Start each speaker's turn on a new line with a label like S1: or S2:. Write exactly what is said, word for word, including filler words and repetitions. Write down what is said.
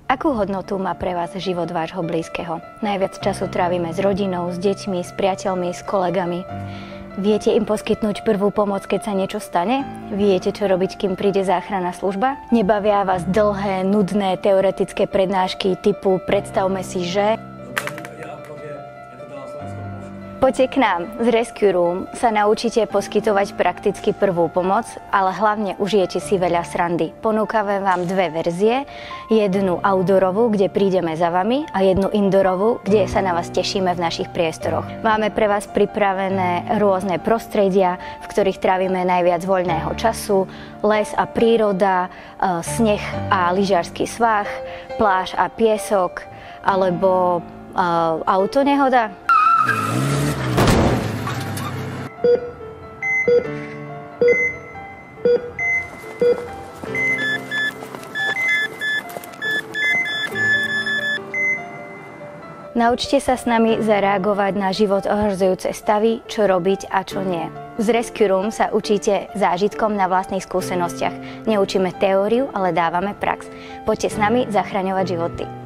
S1: Akú hodnotu má pre vás život vášho blízkeho? Najviac času trávime s rodinou, s deťmi, s priateľmi, s kolegami. Viete im poskytnúť prvú pomoc, keď sa niečo stane? Viete, čo robiť, kým príde záchranná služba? Nebavia vás dlhé, nudné, teoretické prednášky typu predstavme si, že... Poďte k nám. Z Rescue Room sa naučíte poskytovať prakticky prvú pomoc, ale hlavne užijete si veľa srandy. Ponúkame vám dve verzie, jednu outdoorovú, kde prídeme za vami, a jednu indoorovú, kde sa na vás tešíme v našich priestoroch. Máme pre vás pripravené rôzne prostredia, v ktorých trávime najviac voľného času, les a príroda, sneh a lyžiarsky svah, pláž a piesok, alebo uh, autonehoda. Naučte sa s nami zareagovať na život ohrozujúce stavy, čo robiť a čo nie. Z Rescue Room sa učíte zážitkom na vlastných skúsenostiach. Neučíme teóriu, ale dávame prax. Poďte s nami zachraňovať životy.